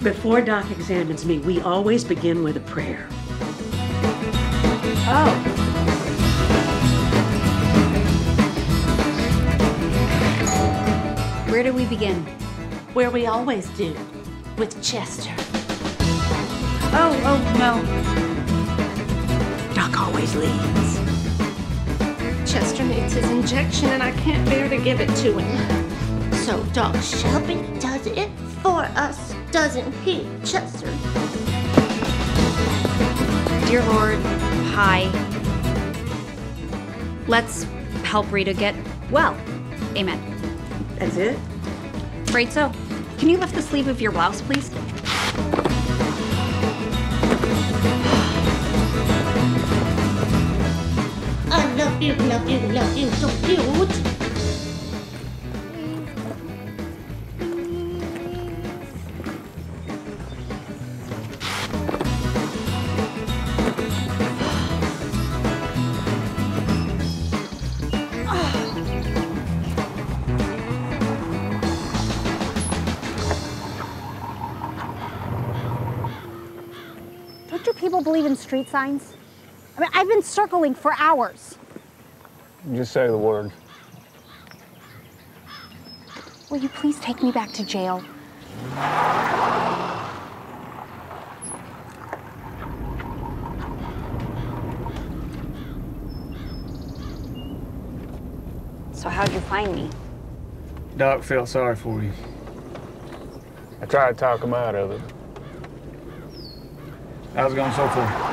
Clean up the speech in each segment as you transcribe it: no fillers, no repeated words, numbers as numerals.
Before Doc examines me, we always begin with a prayer. Oh. Where do we begin? Where we always do, with Chester. Oh, no. Doc always leads. Chester needs his injection and I can't bear to give it to him. So Doc Shelby does it for us, doesn't he, Chester? Dear Lord, hi. Let's help Rita get well. Amen. That's it? Afraid so. Can you lift the sleeve of your blouse, please? I love you, love you, love you, so cute. Don't you people believe in street signs? I mean, I've been circling for hours. Just say the word. Will you please take me back to jail? So how'd you find me? Doc felt sorry for you. I tried to talk him out of it. How's it going so far?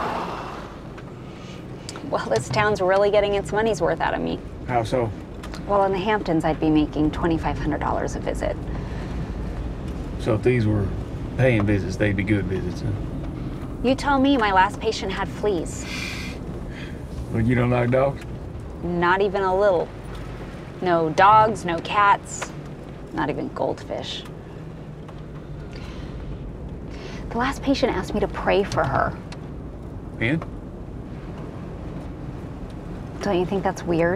Well, this town's really getting its money's worth out of me. How so? Well, in the Hamptons, I'd be making $2,500 a visit. So if these were paying visits, they'd be good visits, huh? You tell me. My last patient had fleas. Well, you don't like dogs? Not even a little. No dogs, no cats, not even goldfish. The last patient asked me to pray for her. And? Don't you think that's weird?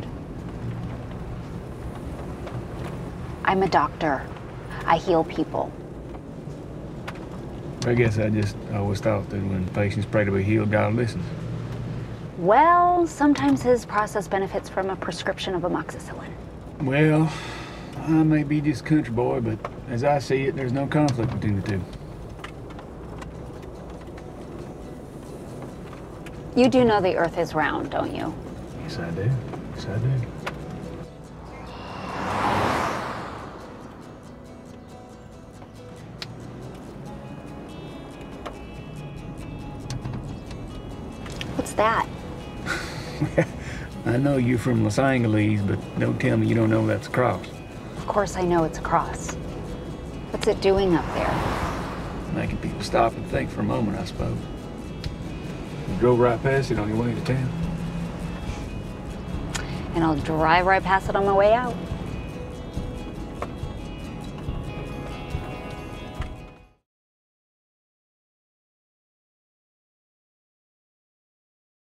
I'm a doctor. I heal people. I guess I just always thought that when patients pray to be healed, God listens. Well, sometimes his process benefits from a prescription of amoxicillin. Well, I may be just a country boy, but as I see it, there's no conflict between the two. You do know the earth is round, don't you? Yes, I do. Yes, I do. What's that? I know you're from Los Angeles, but don't tell me you don't know that's a cross. Of course I know it's a cross. What's it doing up there? Making people stop and think for a moment, I suppose. You drove right past it on your way to town. And I'll drive right past it on my way out.